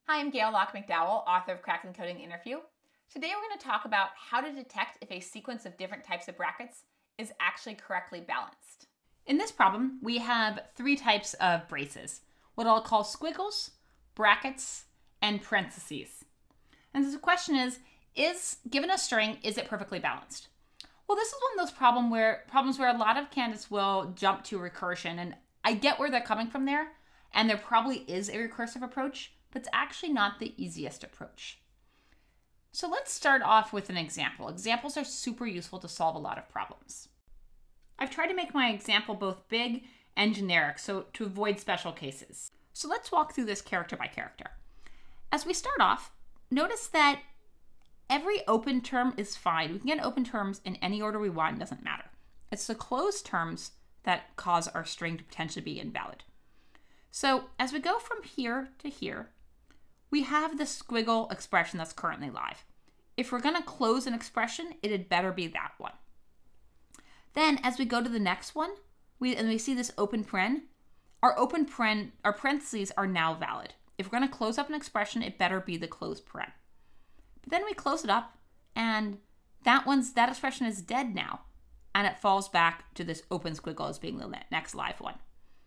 Hi, I'm Gayle Laakmann McDowell, author of Cracking Coding Interview. Today we're going to talk about how to detect if a sequence of different types of brackets is actually correctly balanced. In this problem, we have three types of braces, what I'll call squiggles, brackets, and parentheses. And so the question is given a string, is it perfectly balanced? Well, this is one of those problems where a lot of candidates will jump to recursion, and I get where they're coming from there, and there probably is a recursive approach, but it's actually not the easiest approach. So let's start off with an example. Examples are super useful to solve a lot of problems. I've tried to make my example both big and generic, so to avoid special cases. So let's walk through this character by character. As we start off, notice that every open term is fine. We can get open terms in any order we want, it doesn't matter. It's the closed terms that cause our string to potentially be invalid. So as we go from here to here, we have the squiggle expression that's currently live. If we're going to close an expression, it had better be that one. Then as we go to the next one, we see this open paren. Our parentheses are now valid. If we're going to close up an expression, it better be the closed paren. But then we close it up, and that expression is dead now, and it falls back to this open squiggle as being the next live one.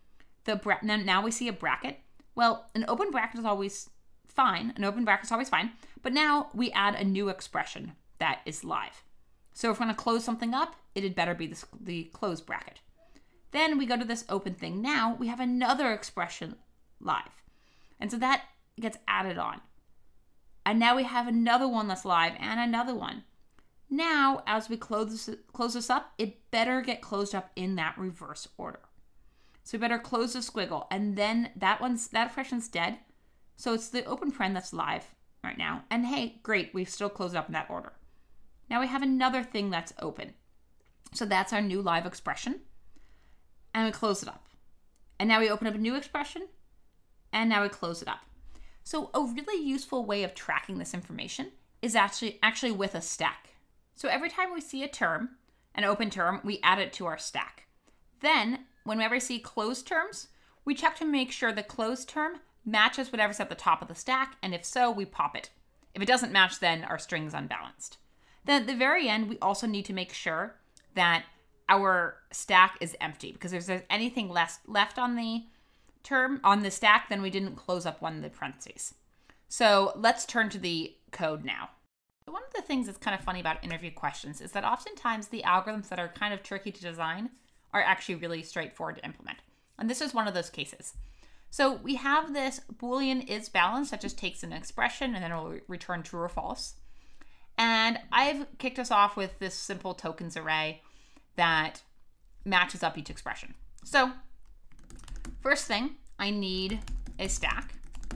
Now we see a bracket. Well, an open bracket is always fine. An open bracket is always fine. But now we add a new expression that is live. So if we're going to close something up, it had better be the closed bracket. Then we go to this open thing. Now we have another expression live. And so that gets added on. And now we have another one that's live and another one. Now, as we close this up, it better get closed up in that reverse order. So we better close the squiggle, and then that expression's dead. So it's the open paren that's live right now. And hey, great, we've still closed up in that order. Now we have another thing that's open. So that's our new live expression. And we close it up. And now we open up a new expression, and now we close it up. So a really useful way of tracking this information is actually with a stack. So every time we see a term, an open term, we add it to our stack. Then, whenever we see closed terms, we check to make sure the closed term matches whatever's at the top of the stack, and if so, we pop it. If it doesn't match, then our string is unbalanced. Then at the very end, we also need to make sure that our stack is empty, because if there's anything left on the stack, then we didn't close up one of the parentheses. So let's turn to the code now. So one of the things that's kind of funny about interview questions is that oftentimes the algorithms that are kind of tricky to design are actually really straightforward to implement. And this is one of those cases. So we have this Boolean is balanced that just takes an expression and then it will return true or false. And I've kicked us off with this simple tokens array that matches up each expression. So first thing, I need a stack.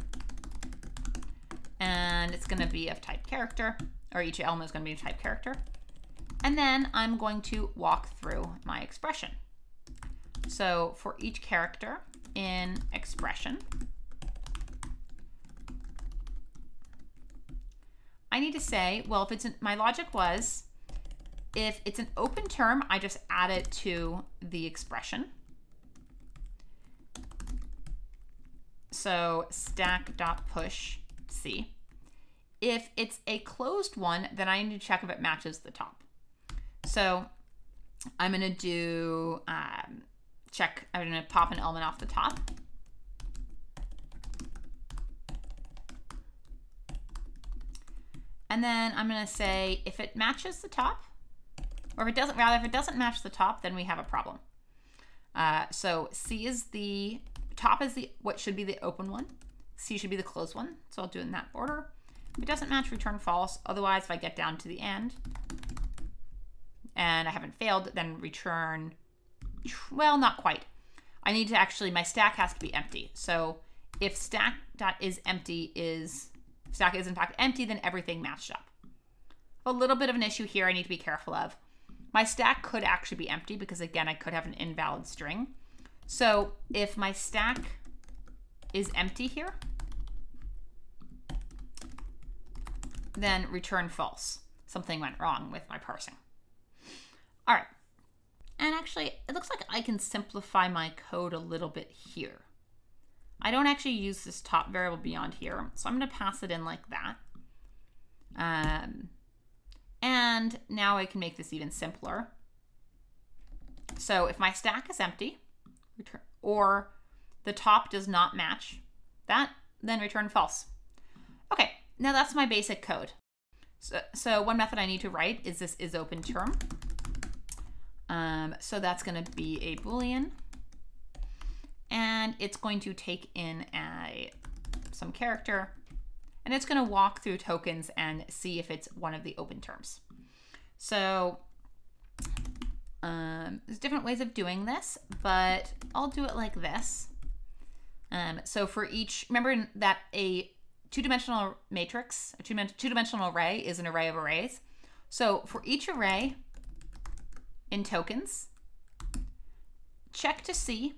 And it's going to be of type character, or each element is going to be of type character. And then I'm going to walk through my expression. So for each character in expression, I need to say, well, my logic was, if it's an open term, I just add it to the expression. So stack.push C. If it's a closed one, then I need to check if it matches the top. So I'm going to do I'm going to pop an element off the top. And then I'm going to say if it matches the top, or if it doesn't match the top, then we have a problem. So C is top is what should be the open one. C should be the closed one. So I'll do it in that order. If it doesn't match, return false. Otherwise, if I get down to the end and I haven't failed, then return, well, not quite. I need to my stack has to be empty. So if stack is in fact empty, then everything matched up. A little bit of an issue here I need to be careful of. My stack could actually be empty because, again, I could have an invalid string. So if my stack is empty here, then return false. Something went wrong with my parsing. All right. And actually, it looks like I can simplify my code a little bit here. I don't actually use this top variable beyond here, so I'm going to pass it in like that. And now I can make this even simpler. So if my stack is empty, or the top does not match that, then return false. Okay, now that's my basic code. So one method I need to write is this is open term. So that's going to be a Boolean, and it's going to take in some character, and it's going to walk through tokens and see if it's one of the open terms. So there's different ways of doing this, but I'll do it like this. So for each, remember that a two-dimensional matrix, a two-dimensional array is an array of arrays. So for each array in tokens, check to see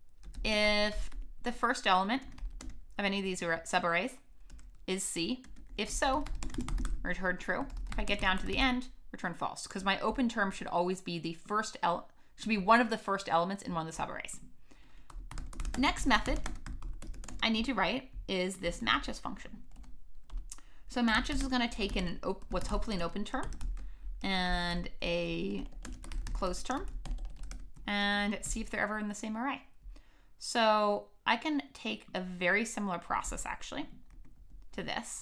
if the first element of any of these subarrays is C. If so, return true. If I get down to the end, return false, because my open term should always be the first should be one of the first elements in one of the subarrays. Next method I need to write is this matches function. So matches is going to take in what's hopefully an open term and a closed term and see if they're ever in the same array. So I can take a very similar process actually to this.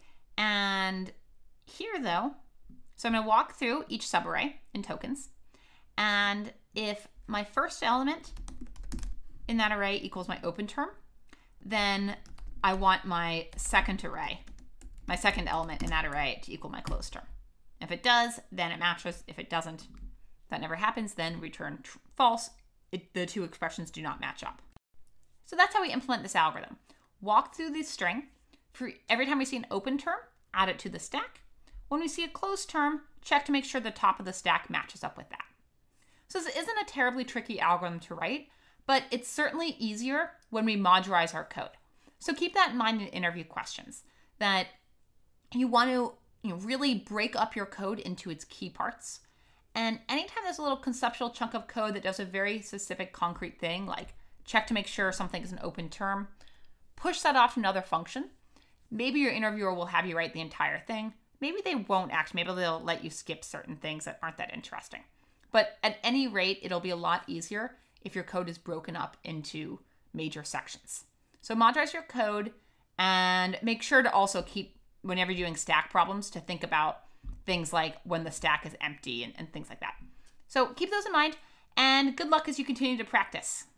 And here though, so I'm going to walk through each subarray in tokens, and if my first element in that array equals my open term, then I want my second array, my second element in that array to equal my closed term. If it does, then it matches. If it doesn't, that never happens, then return false. The two expressions do not match up. So that's how we implement this algorithm. Walk through the string. For every time we see an open term, add it to the stack. When we see a closed term, check to make sure the top of the stack matches up with that. So this isn't a terribly tricky algorithm to write, but it's certainly easier when we modularize our code. So keep that in mind in interview questions, that you want to really break up your code into its key parts. And anytime there's a little conceptual chunk of code that does a very specific concrete thing, like check to make sure something is an open term, push that off to another function. Maybe your interviewer will have you write the entire thing. Maybe they won't actually. Maybe they'll let you skip certain things that aren't that interesting. But at any rate, it'll be a lot easier if your code is broken up into major sections. So modularize your code and make sure to also keep, whenever you're doing stack problems, to think about things like when the stack is empty and things like that. So keep those in mind, and good luck as you continue to practice.